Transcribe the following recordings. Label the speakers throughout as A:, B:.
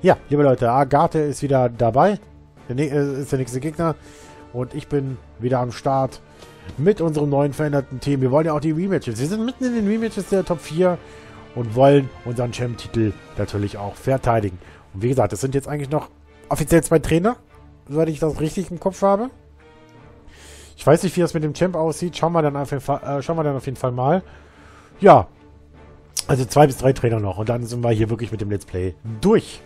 A: Ja, liebe Leute, Agathe ist wieder dabei. Ist der nächste Gegner. Und ich bin wieder am Start mit unserem neuen veränderten Team. Wir wollen ja auch die Rematches. Wir sind mitten in den Rematches der Top 4 und wollen unseren Champ-Titel natürlich auch verteidigen. Und wie gesagt, es sind jetzt eigentlich noch offiziell 2 Trainer, soweit ich das richtig im Kopf habe. Ich weiß nicht, wie das mit dem Champ aussieht. Schauen wir dann auf jeden Fall mal. Ja, also 2 bis 3 Trainer noch. Und dann sind wir hier wirklich mit dem Let's Play durch.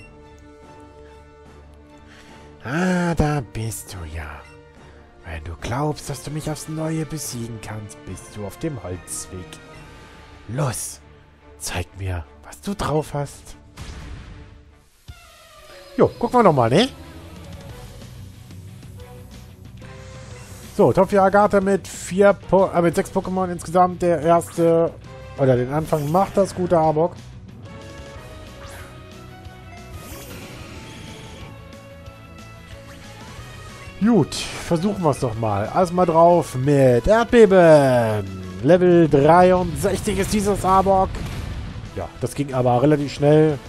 A: Ah, da bist du ja. Wenn du glaubst, dass du mich aufs Neue besiegen kannst, bist du auf dem Holzweg. Los, zeig mir, was du drauf hast. Jo, gucken wir nochmal, ne? So, Top 4 Agathe mit 6 Pokémon insgesamt. Der erste, oder den Anfang macht das gute Arbok. Gut, versuchen wir es doch mal. Erstmal drauf mit Erdbeben. Level 63 ist dieses Arbok. Ja, das ging aber relativ schnell.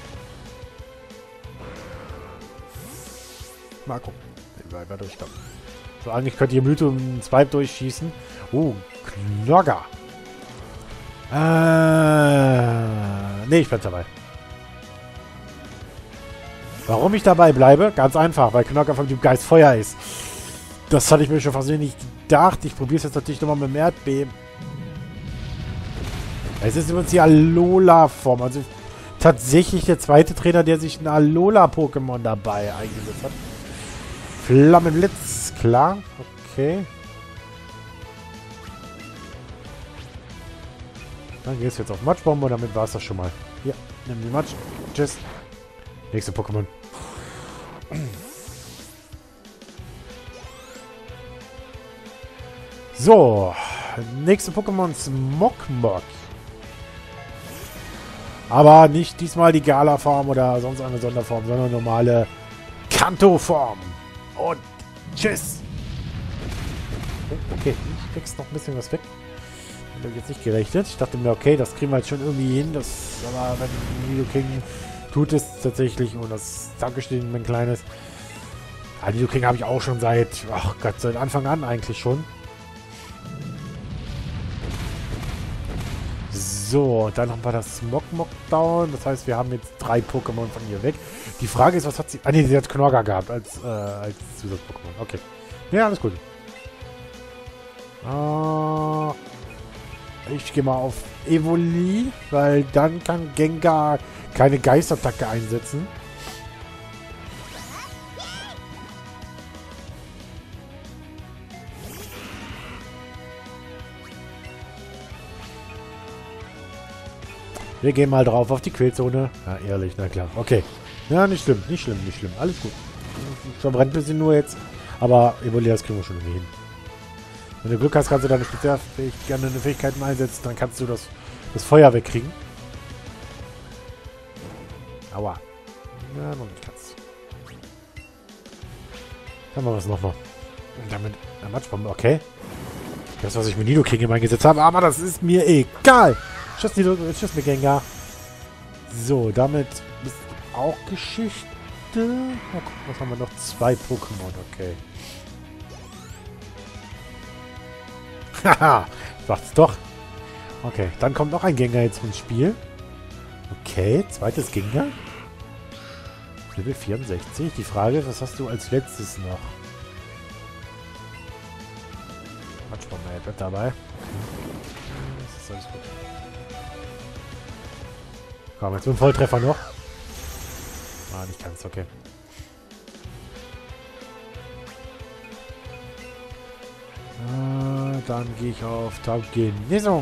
A: Mal gucken. So, eigentlich könnt ihr Mythe und Swipe durchschießen. Oh, Knogger. Nee, ich bin dabei. Warum ich dabei bleibe? Ganz einfach, weil Knogger vom Typ Geist Feuer ist. Das hatte ich mir schon fast nicht gedacht. Ich probiere es jetzt natürlich nochmal mit dem Erdbeben. Es ist übrigens die Alola-Form. Also tatsächlich der zweite Trainer, der sich ein Alola-Pokémon dabei eingesetzt hat. Flammenblitz, klar. Okay. Dann gehst du jetzt auf Matschbombe und damit war es das schon mal. Hier, nimm die Matsch. Tschüss. Nächste Pokémon. So. Nächste Pokémon Smogmog. Aber nicht diesmal die Gala-Form oder sonst eine Sonderform, sondern normale Kanto-Form. Und tschüss. Okay, ich krieg's noch ein bisschen was weg. Ich habe jetzt nicht gerechnet. Ich dachte mir, okay, das kriegen wir jetzt schon irgendwie hin. Aber wenn Nidoking tut es tatsächlich. Und das Dankeschön, mein Kleines. Ja, Nidoking habe ich auch schon seit Anfang an eigentlich schon. So, dann haben wir das Smogmog down. Das heißt, wir haben jetzt 3 Pokémon von ihr weg. Die Frage ist, was hat sie... Ah, nee, sie hat Knogger gehabt als Zusatz-Pokémon. Okay. Ja, alles gut. Ich gehe mal auf Evoli, weil dann kann Gengar keine Geistattacke einsetzen. Wir gehen mal drauf auf die Quälzone. Ja, ehrlich, na klar. Okay. Ja, nicht schlimm, nicht schlimm, nicht schlimm. Alles gut. Verbrennt ein bisschen nur jetzt. Aber Evoli, das kriegen wir schon irgendwie hin. Wenn du Glück hast, kannst du deine Fähigkeiten einsetzen, dann kannst du das Feuer wegkriegen. Aua. Ja, noch nicht ganz. Dann machen wir es nochmal. Und damit eine Matschbombe, okay. Das, was ich mit Nidoking immer eingesetzt habe, aber das ist mir egal. Tschüss, tschüss, mit Gengar. So, damit ist auch Geschichte. Mal gucken, was haben wir noch? 2 Pokémon, okay. Haha, macht's doch. Okay, dann kommt noch ein Gengar jetzt ins Spiel. Okay, zweites Gengar. Level 64. Die Frage ist, was hast du als letztes noch? Matschbombe, er bleibt dabei. Das ist alles gut. Komm, jetzt ein Volltreffer noch. Ah, nicht ganz, okay. Dann gehe ich auf Taubgenesung.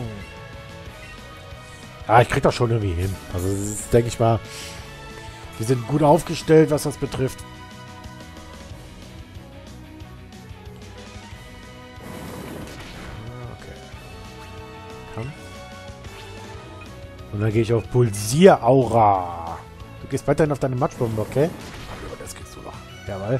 A: Ja, ich krieg das schon irgendwie hin. Also, das ist, denke ich mal, wir sind gut aufgestellt, was das betrifft. Okay. Komm. Und dann gehe ich auf Pulsieraura. Du gehst weiterhin auf deine Matschbombe, okay? Aber das kriegst du noch. Jawohl.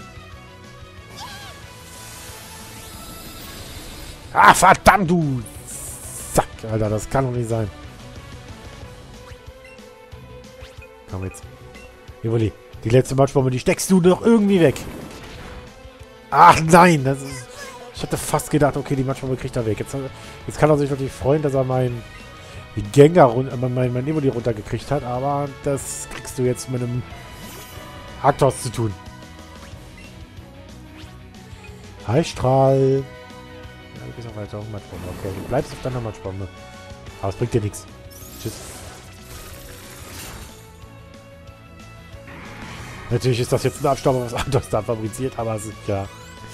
A: Ah, verdammt, du Sack, Alter, das kann doch nicht sein. Komm jetzt. Evoli, Die letzte Matschbombe, die steckst du doch irgendwie weg. Ach nein, das ist... Ich hatte fast gedacht, okay, die Matschbombe kriegt er weg. Jetzt kann er sich natürlich freuen, dass er mein Evoli runtergekriegt hat, aber das kriegst du jetzt mit einem Arktos zu tun. Heißstrahl. Ja, du gehst auch weiter auf Matschbombe. Okay, du bleibst auf deiner Matschbombe. Aber es bringt dir nichts. Tschüss. Natürlich ist das jetzt ein Abstauber, was Arktos da fabriziert, aber es ist ja...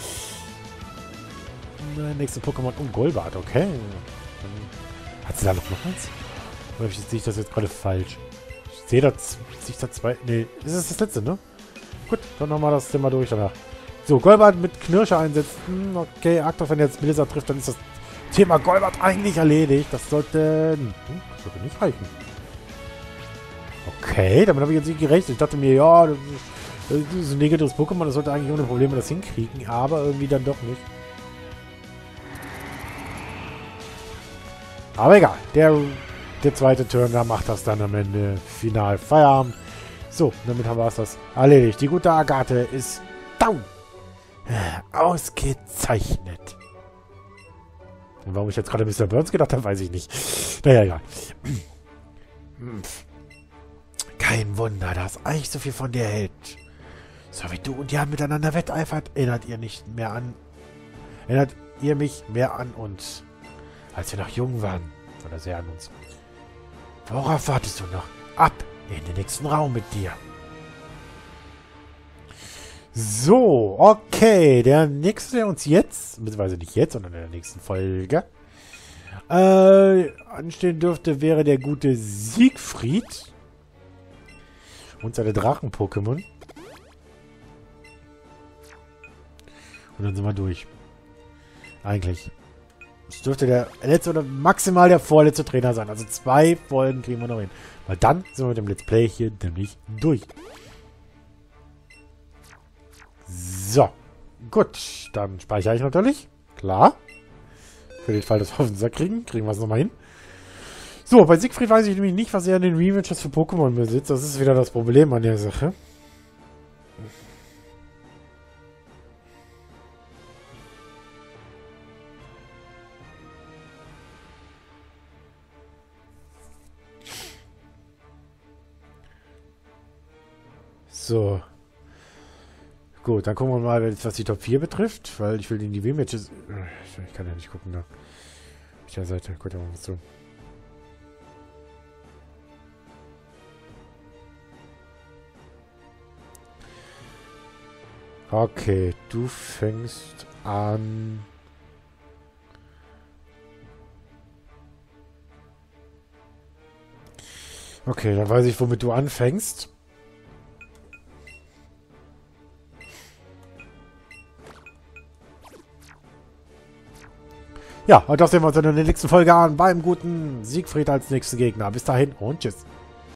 A: Nächste Pokémon. Oh, Golbat, okay. Hat sie da noch eins? Oder sehe ich das jetzt gerade falsch? Ich sehe da zwei... Nee, das ist das letzte, ne? Gut, dann nochmal das Thema durch danach. So, Golbat mit Knirsche einsetzen. Okay, Arktos, wenn jetzt Blizzard trifft, dann ist das Thema Golbat eigentlich erledigt. Das sollte nicht reichen. Okay, damit habe ich jetzt nicht gerechnet. Ich dachte mir, ja, das ist ein negatives Pokémon, das sollte eigentlich ohne Probleme das hinkriegen, aber irgendwie dann doch nicht. Aber egal, der zweite Turn, da macht das dann am Ende final Feierabend. So, damit haben wir das erledigt. Die gute Agathe ist down. Ausgezeichnet. Und warum ich jetzt gerade Mr. Burns gedacht habe, weiß ich nicht. Naja, egal. Kein Wunder, dass Eich so viel von dir hält. So wie du und Jan miteinander wetteifert, erinnert ihr mich mehr an uns. Als wir noch jung waren. Oder sehr an uns. Worauf wartest du noch? Ab in den nächsten Raum mit dir. So, okay. Der nächste, der uns jetzt, beziehungsweise nicht jetzt, sondern in der nächsten Folge, anstehen dürfte, wäre der gute Siegfried. Und seine Drachen-Pokémon. Und dann sind wir durch. Eigentlich. Es dürfte der letzte oder maximal der vorletzte Trainer sein. Also 2 Folgen kriegen wir noch hin. Weil dann sind wir mit dem Let's Play hier nämlich durch. So. Gut. Dann speichere ich natürlich. Klar. Für den Fall, dass wir auf den Sack kriegen. Kriegen wir es nochmal hin. So, bei Siegfried weiß ich nämlich nicht, was er in den Rematches für Pokémon besitzt. Das ist wieder das Problem an der Sache. So. Gut, dann gucken wir mal, was die Top 4 betrifft, weil ich will in die Rematches... Ich kann ja nicht gucken, da. Auf der Seite, guck da mal was zu. Okay, du fängst an... Okay, dann weiß ich, womit du anfängst. Ja, und das sehen wir uns in der nächsten Folge an beim guten Siegfried als nächsten Gegner. Bis dahin und tschüss.